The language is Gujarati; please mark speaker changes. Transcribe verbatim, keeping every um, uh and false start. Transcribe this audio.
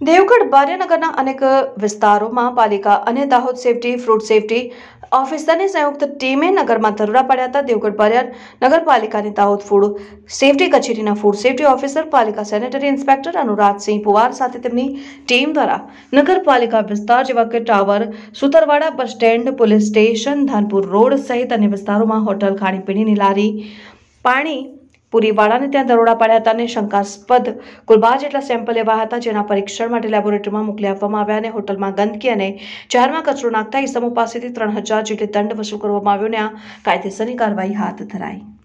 Speaker 1: દેવગઢ બાર્યનગરના અનેક વિસ્તારોમાં પાલિકા અને દાહોદ સેફટી ફૂડ સેફટી ઓફિસરની સંયુક્ત ટીમે નગરમાં દરોડા પાડ્યા હતા। દેવગઢ બારિયાર નગરપાલિકાની દાહોદ ફૂડ સેફટી કચેરીના ફૂડ સેફટી ઓફિસર પાલિકા સેનેટરી ઇન્સ્પેક્ટર અનુરાધસિંહ પુવાર સાથે તેમની ટીમ દ્વારા નગરપાલિકા વિસ્તાર જેવા કે tower, Sutarwada bus stand, police station, Dhanpur road સહિત અન્ય વિસ્તારોમાં હોટલ, ખાણીપીણીની લારી, પાણી પૂરીવાળાને ત્યાં દરોડા પાડ્યા હતા અને શંકાસ્પદ કુલ બાર જેટલા સેમ્પલ લેવાયા હતા, જેના પરીક્ષણ માટે લેબોરેટરીમાં મોકલી આપવામાં આવ્યા અને હોટલમાં ગંદકી અને જાહેરમાં કચરો નાખતા ઇસમો પાસેથી ત્રણ હજાર જેટલી દંડ વસૂલ કરવામાં આવ્યો અને આ કાયદેસરની કાર્યવાહી હાથ ધરાઈ।